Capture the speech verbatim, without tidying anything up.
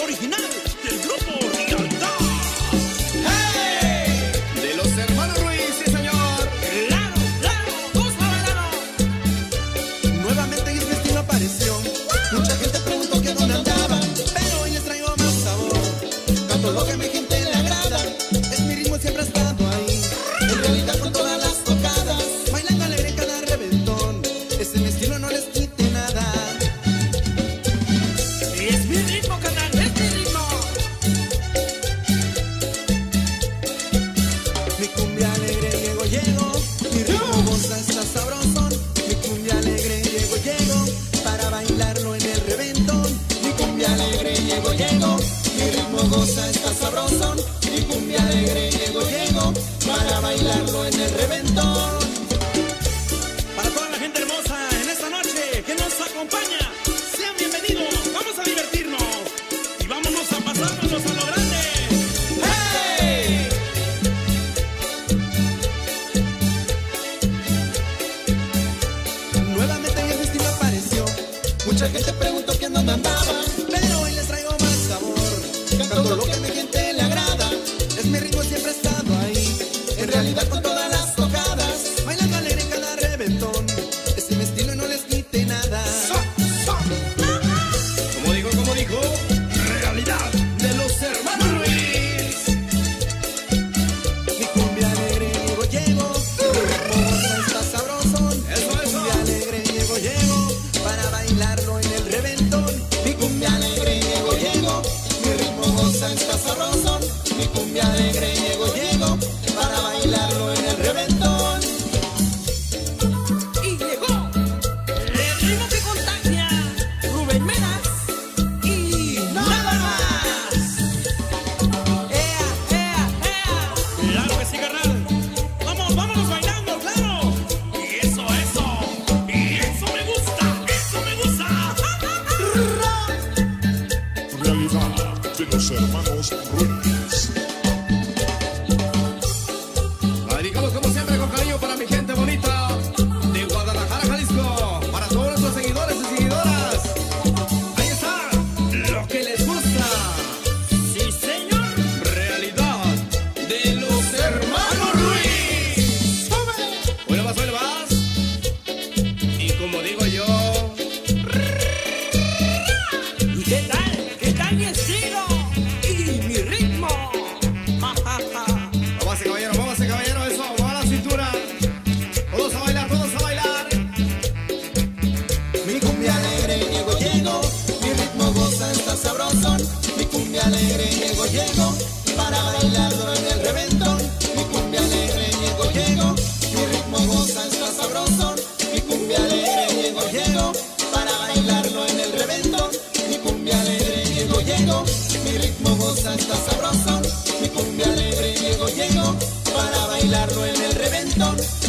original del grupo Rialdad. ¡Hey! De los hermanos Ruiz, sí señor. Claro, claro, todos bailaron. Nuevamente Guis Destino apareció. Mucha gente preguntó que dónde andaba, pero hoy les traigo más sabor. Canto lo que a mi gente le agrada. Es mi ritmo, siempre ha estado ahí. En realidad con todas las tocadas, bailando alegre en cada reventón. Ese mi estilo no les quite nada. Y es mi ritmo, canal, es mi ritmo. Mi cumbia alegre llego, llego. Mi ritmo goza, está sabrosón. Mi cumbia alegre llego, llego. Para bailarlo en el reventón. Mi cumbia alegre llego, llego. Mi ritmo goza, está sabrosón. Mi cumbia alegre llego, llego. Para bailarlo en el reventón. Para toda la gente hermosa en esta noche que nos acompaña, sean bienvenidos, vamos a divertirnos y vámonos a pasárnoslos a lo grande. ¡Hey! Nuevamente Guis Destino apareció. Mucha gente preguntó quién dónde andaba, pero hoy les traigo más sabor. Canto lo que a mi gente le agrada. Es mi ritmo, siempre ha estado ahí. En realidad con todas las tocadas, bailando alegre en cada reventón. Ese mi estilo y no les quite nada. Como dijo, como dijo, realidad de los hermanos Ruiz. Mi cumbia alegre llego, llego. Mi ritmo goza, está sabrosón. Eso, Mi eso. cumbia alegre llego, llego. Para bailarlo en el reventón. Mi cumbia alegre llego, llego. Mi ritmo goza, está sabrosón. Mi cumbia alegre llego, llego. Para bailarlo en el reventón. Y llegó el ritmo que contagia, Rubén Menas y nada más. ¡Ea, ea, ea! Claro que sí, carnal. Vamos, vámonos bailando, claro. Y eso, eso. Y eso me gusta, eso me gusta. Realidad de los hermanos Ruiz. La dedicamos como siempre con cariño para mi gente bonita de Guadalajara, Jalisco. Para todos nuestros seguidores y seguidoras. Ahí está, lo que les gusta. Sí, señor. Realidad de los hermanos Ruiz. Hoy vas, hoy vas. Y como digo yo, ¿Y qué tal? ¿Qué tal mi estilo? Y mi ritmo. Ja, ja, ja. vamos a caballero, vamos a caballero, eso, vamos a la cintura. Todos a bailar, todos a bailar. Mi cumbia alegre llego, llego. Mi ritmo goza, está sabrosón. Mi cumbia alegre llego, llego. Para bailarlo en el reventón. Mi cumbia alegre llego, llego. Mi ritmo goza, está sabrosón. Mi cumbia alegre llego, llego. Para bailarlo en el reventón. Mi cumbia alegre llego, llego. Mi ritmo goza, está sabrosón. Mi cumbia alegre llego, llego. Para bailarlo en el reventón.